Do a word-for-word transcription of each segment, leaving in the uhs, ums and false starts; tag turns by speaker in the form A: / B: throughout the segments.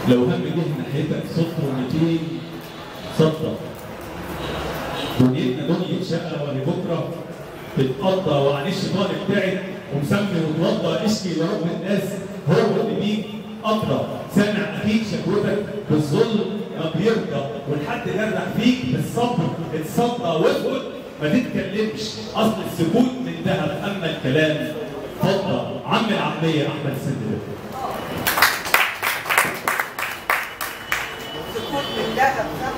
A: لو هم جه ناحيتك صفر ومئتين صدق. دنيتنا دنيا شقة وهي بكرة تتقضى، وعن الشيطان ابتعد ومسمي وتوضى. اشكي لرب الناس هو اللي بيك أقرب. سامع أكيد شكوتك بالظلم ما بيرضى، والحد جرح فيك بالصبر اتصدى واسكت ما تتكلمش، أصل السكوت من ذهب أما الكلام فضة. عم العامية أحمد السندباد.
B: السكوت من ذهب صح؟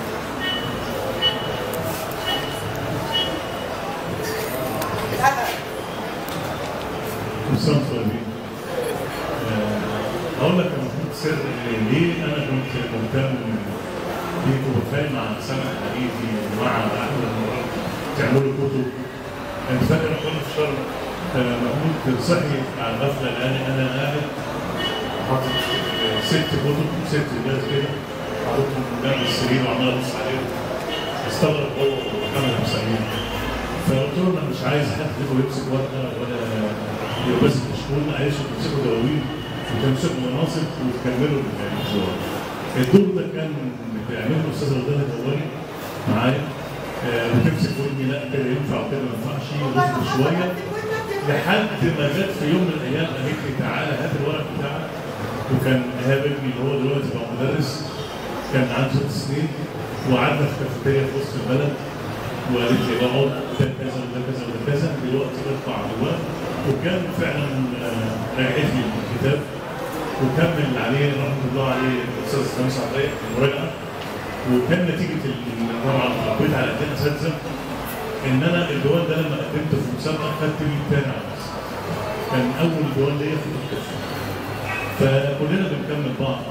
C: مساء الخير. هقول لك يا محمود سر ليه انا كنت مهتم بيك وبتفاهم مع سامح حديدي ومع احمد المراد تعملوا كتب. انت فاكر كنا في شرم محمود صحي على الغفله لان انا قاعد حاطط ست كتب ست ازاز كده حاططهم جنب السرير وعمال ابص عليهم. استغرب هو ومحمد ابو سعيد، فقلت له انا مش عايز حد يمسك ورقه ولا يمسك شغل، عايزهم يمسكوا دواوين وتمسكوا مناصب وتكملوا المشروع. الدور ده كان بيعمله الاستاذ رضوان الدواري معايا، وتمسك ودني لا كده ينفع وكده ما ينفعش وتصبر شويه لحد ما جت في يوم من الايام قالت لي تعالى هات الورق بتاعك. وكان ايهاب ابني اللي هو دلوقتي بقى مدرس كان عنده ست سنين، وقعدنا في كافيتيريا في وسط البلد وقالت لي اقعد ده كذا وده كذا وده كذا دلوقتي ارفع جواه. وكان فعلا راجعت لي الكتاب وكمل عليه رحمه الله عليه الاستاذ خميس عطيه المراجعه. وكان نتيجه طبعا حبيت على ايدين اساتذه ان انا الديوان ده لما قدمته في مسابقه خدت بيه الثاني على مصر. كان اول ديوان ليا في الطفل. فكلنا بنكمل بعض.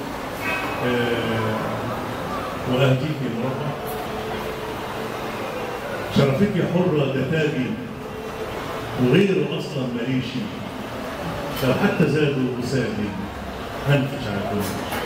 C: أه واهديك يا مربع شرفتك يا حره ده تاجي وغيره اصلا ماليشي، لو حتى زادوا وسادي هنفش على كل.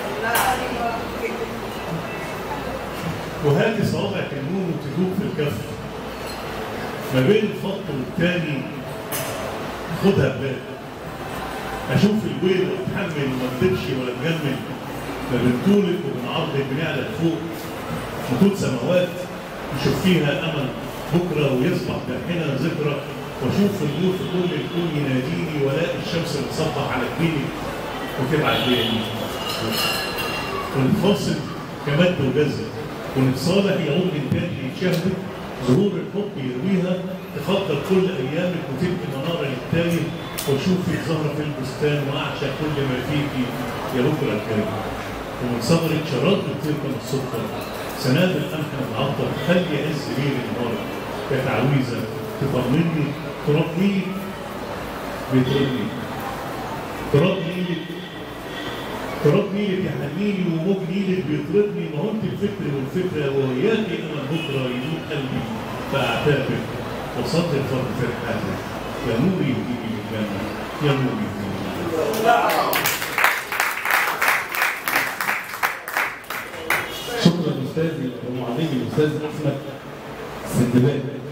C: وهاتي صوابعك النون وتدوب في الكف ما بين الفط والتاني خدها ببالك. اشوف الويل واتحمل وما اكدبش ولا اتجمل، ما بين طولك وبين عرضك بنعلى لفوق خطوط سماوات نشوف فيها امل بكره ويصبح جرحنا ذكرى. واشوف النور في كل الكون يناديني والاقي الشمس بتصبح على جبيني وتبعت لي يمين. ونتفاصل كمد وجزر ونتصالح يعود من تاني يتشهد ظهور الحب يرويها تخطر كل ايامك وتبقي مناره للتاني. واشوفك زهره في البستان واعشق كل ما فيكي يا بكره الكريم. ومن صغرك شراب بتطير من السكر سنابل القمح متعطر خلي عز ليل النهار كانت عويذه تطمني تراب نيلك بيطردني تراب نيلك تراب نيلك يا حنيني وموج نيلك بيطردني. ما هو انت الفكر والفكره وياكي انا بكره يموت قلبي فاعتابك وصدر الفرد في رحلاتك يا نوري يهديني للجنه يا نوري يهديني للجنه.
A: شكرا استاذي ومعلمي الاستاذ احمد السندباد.